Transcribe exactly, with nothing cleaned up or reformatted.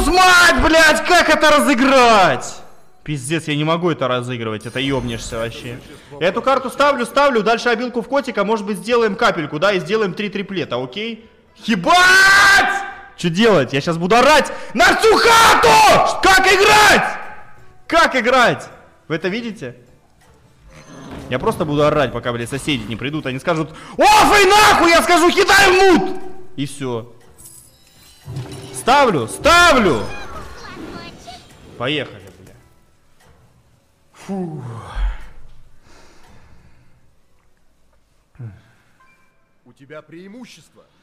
ж мать, блядь, как это разыграть? Пиздец, я не могу это разыгрывать, это ёбнешься вообще. Я эту карту ставлю, ставлю, дальше обилку в котика, может быть сделаем капельку, да, и сделаем три триплета, окей? Ебать! Что делать? Я сейчас буду орать на всю хату! Как играть? Как играть? Вы это видите? Я просто буду орать, пока, блядь, соседи не придут, они скажут: офай нахуй, я скажу, кидай в мут! И все. Ставлю, ставлю! Поехали, бля. Фу. У тебя преимущество.